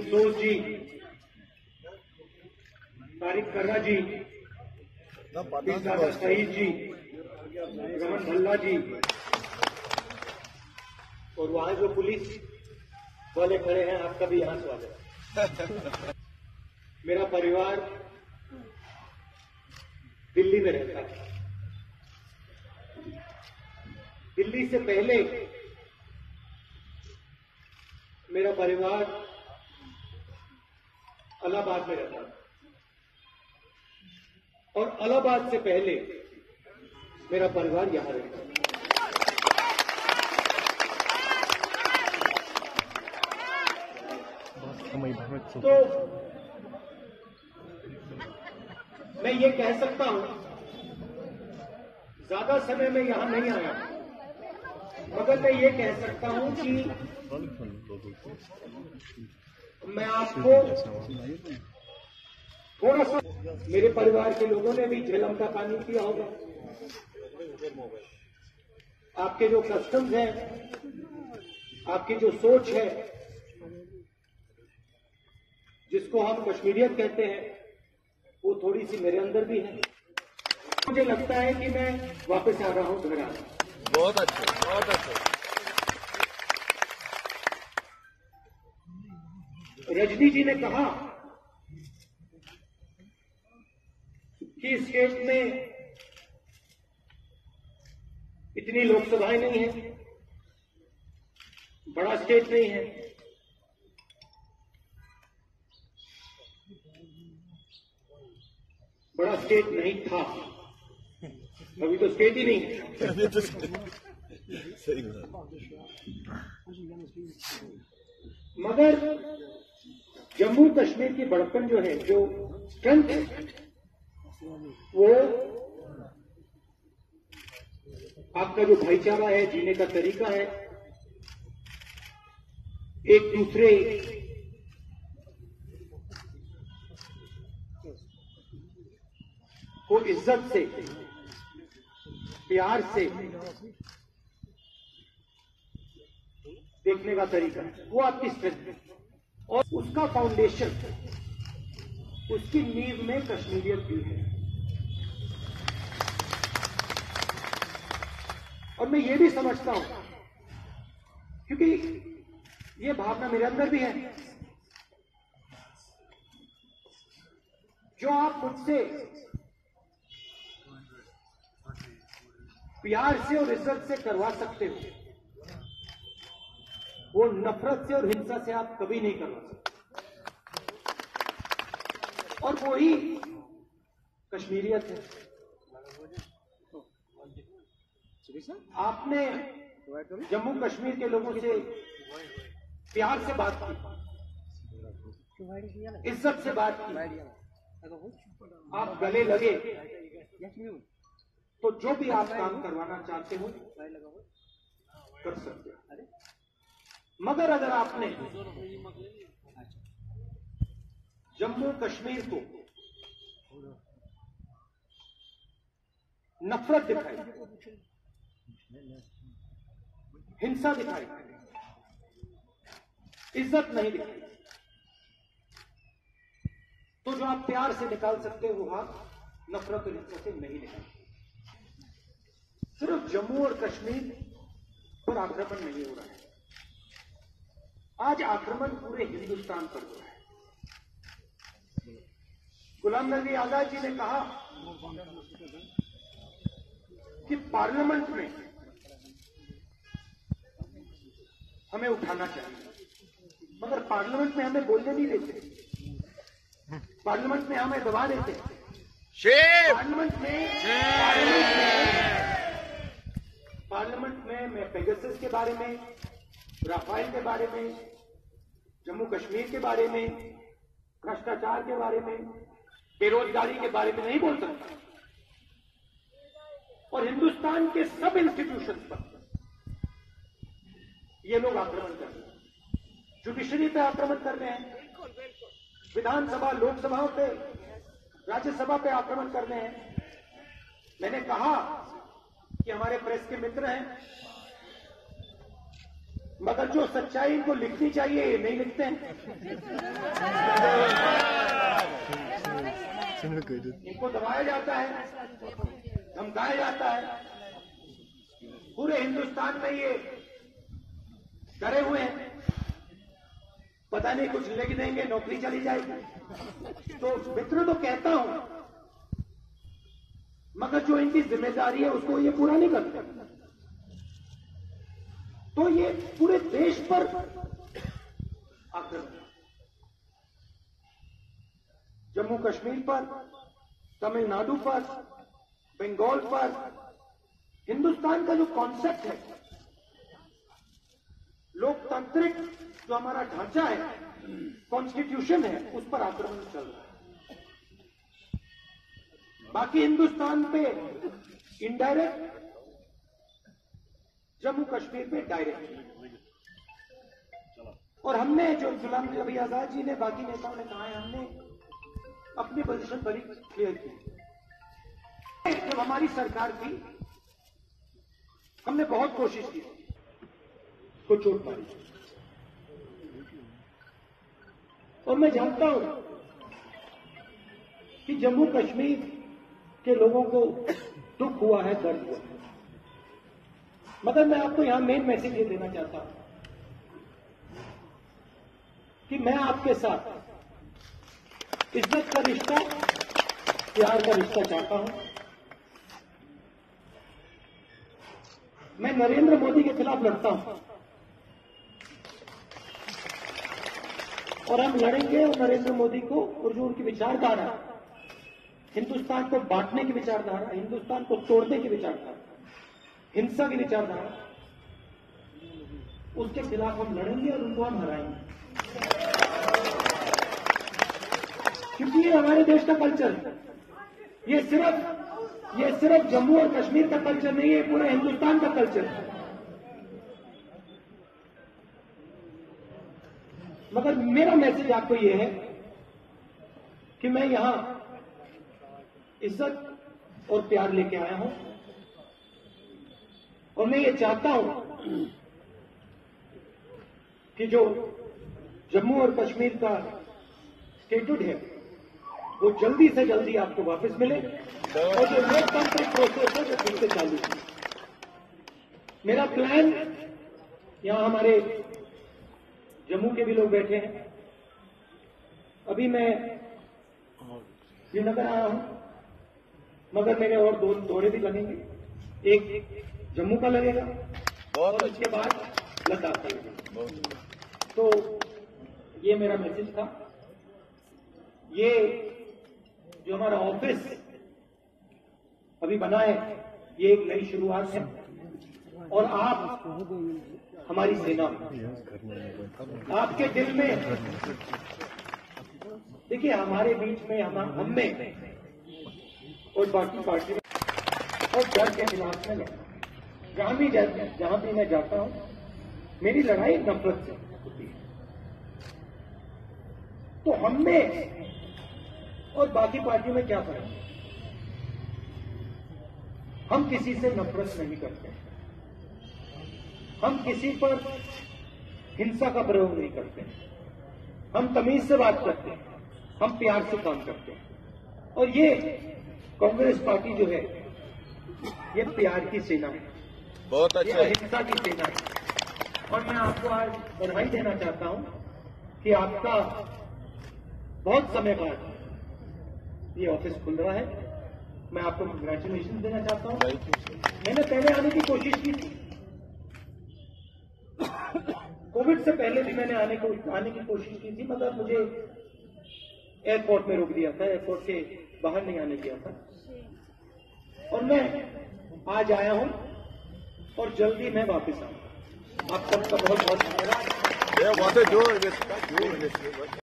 फिरोज जी, तारिक कर्रा जी, दादा शहीद जी, रमन भल्ला जी और वहां जो पुलिस वाले खड़े हैं, आपका भी यहां स्वागत। मेरा परिवार दिल्ली में रहता है। दिल्ली से पहले मेरा परिवार इलाहाबाद में रहता था और इलाहाबाद से पहले मेरा परिवार यहां रहता था। तो मैं ये कह सकता हूं, ज्यादा समय में यहां नहीं आया, मगर मैं ये कह सकता हूं कि मैं आपको थोड़ा सा, मेरे परिवार के लोगों ने भी झेलम का पानी पिया होगा। आपके जो कस्टम्स हैं, आपकी जो सोच है, जिसको हम कश्मीरियत कहते हैं, वो थोड़ी सी मेरे अंदर भी है। मुझे लगता है कि मैं वापस आ रहा हूं घर आना। बहुत अच्छे, बहुत अच्छे। रजनी जी ने कहा कि स्टेट में इतनी लोकसभाएं नहीं है, बड़ा स्टेट नहीं है। बड़ा स्टेट नहीं था, अभी तो स्टेट ही नहीं है। सही बात। मगर जम्मू कश्मीर की बड़पन जो है, जो स्ट्रेंथ है, वो आपका जो भाईचारा है, जीने का तरीका है, एक दूसरे को इज्जत से, प्यार से देखने का तरीका है, वो आपकी स्ट्रेंथ है। और उसका फाउंडेशन, उसकी नींव में कश्मीरियत भी है। और मैं ये भी समझता हूं, क्योंकि ये भावना मेरे अंदर भी है, जो आप मुझसे प्यार से और इज्जत से करवा सकते हो, वो नफरत से और हिंसा से आप कभी नहीं करवा सकते। और वही कश्मीरियत है। आपने जम्मू कश्मीर के लोगों से प्यार से बात की, इज्जत से बात की, आप गले लगे, तो जो भी आप काम करवाना चाहते हो कर सकते हो। मगर अगर आपने जम्मू कश्मीर को नफरत दिखाई, हिंसा दिखाई, इज्जत नहीं दिखाई, तो जो आप प्यार से निकाल सकते हो, वो आप नफरत और हिंसा से नहीं निकाल। सिर्फ जम्मू और कश्मीर पर आक्रमण नहीं हो रहा है, आज आक्रमण पूरे हिंदुस्तान पर हो रहा है। गुलाम नबी आजाद जी ने कहा कि पार्लियामेंट में हमें उठाना चाहिए, मगर पार्लियामेंट में हमें बोलने नहीं देते, पार्लियामेंट में हमें दबा देते। पार्लियामेंट में मैं पेगासस के बारे में, राफेल के बारे में, जम्मू कश्मीर के बारे में, भ्रष्टाचार के बारे में, बेरोजगारी के बारे में नहीं बोल सकता। और हिंदुस्तान के सब इंस्टीट्यूशंस पर ये लोग आक्रमण कर रहे हैं, जुडिशरी पे आक्रमण कर रहे हैं, विधानसभा, लोकसभाओं पे, राज्यसभा पे आक्रमण कर रहे हैं। मैंने कहा कि हमारे प्रेस के मित्र हैं, मगर जो सच्चाई इनको लिखनी चाहिए ये नहीं लिखते हैं। इनको दबाया जाता है, धमकाया जाता है। पूरे हिंदुस्तान में ये डरे हुए हैं, पता नहीं कुछ लिख देंगे नौकरी चली जाएगी। तो मित्र तो कहता हूं, मगर जो इनकी जिम्मेदारी है उसको ये पूरा नहीं करते। तो ये पूरे देश पर आक्रमण, जम्मू कश्मीर पर, तमिलनाडु पर, बंगाल पर, हिंदुस्तान का जो कॉन्सेप्ट है, लोकतांत्रिक जो हमारा ढांचा है, कॉन्स्टिट्यूशन है, उस पर आक्रमण चल रहा है। बाकी हिंदुस्तान पे इनडायरेक्ट, जम्मू कश्मीर पे डायरेक्ट। और हमने जो गुलाम नबी आजाद जी ने, बाकी नेताओं ने कहा है, हमने अपनी पोजीशन बड़ी क्लियर की। जब हमारी सरकार थी हमने बहुत कोशिश की को चोट मारी, और मैं जानता हूं कि जम्मू कश्मीर के लोगों को दुख हुआ है, दर्द हुआ है। मगर मैं आपको यहां मेन मैसेज ये देना चाहता हूं कि मैं आपके साथ इज्जत का रिश्ता, प्यार का रिश्ता चाहता हूं। मैं नरेंद्र मोदी के खिलाफ लड़ता हूं, और हम लड़ेंगे। और नरेंद्र मोदी को, और जो उनकी विचारधारा, हिंदुस्तान को बांटने की विचारधारा, हिंदुस्तान को तोड़ने की विचारधारा, हिंसा की विचारधारा, उसके खिलाफ हम लड़ेंगे और उनको हम हराएंगे। क्योंकि ये हमारे देश का कल्चर है। ये सिर्फ जम्मू और कश्मीर का कल्चर नहीं है, पूरे हिंदुस्तान का कल्चर है। मगर मेरा मैसेज आपको ये है कि मैं यहां इज्जत और प्यार लेके आया हूं, और मैं ये चाहता हूं कि जो जम्मू और कश्मीर का स्टेटुड है वो जल्दी से जल्दी आपको वापस मिले, और जो लोकतांत्रिक प्रोसेस है वो फिर से चालू है। मेरा प्लान, यहां हमारे जम्मू के भी लोग बैठे हैं, अभी मैं श्रीनगर आया हूं, मगर मेरे और दो दौरे भी लगेंगे। एक जम्मू का लगेगा और उसके बाद लद्दाख का लगेगा। तो ये मेरा मैसेज था। ये जो हमारा ऑफिस अभी बना है, ये एक नई शुरुआत है, और आप हमारी सेना, आपके दिल में, देखिए हमारे बीच में, हम में और बाकी पार्टी में, और डर के खिलाफ में जहां भी मैं जाता हूं, मेरी लड़ाई नफरत से होती है। तो हम में और बाकी पार्टियों में क्या फर्क है? हम किसी से नफरत नहीं करते, हम किसी पर हिंसा का प्रयोग नहीं करते, हम तमीज से बात करते हैं, हम प्यार से काम करते हैं। और ये कांग्रेस पार्टी जो है, ये प्यार की सेना है, बहुत अच्छा, ये अहिंसा की सेना है। और मैं आपको आज बधाई देना चाहता हूं कि आपका बहुत समय बाद ये ऑफिस खुल रहा है। मैं आपको कंग्रेचुलेशन देना चाहता हूं। मैंने पहले आने की कोशिश की थी, कोविड से पहले भी मैंने आने की कोशिश की थी, मगर मुझे एयरपोर्ट में रोक दिया था, एयरपोर्ट के बाहर नहीं आने दिया था। और मैं आज आया हूं, और जल्दी मैं वापस आऊंगा। आप सबका बहुत बहुत धन्यवाद।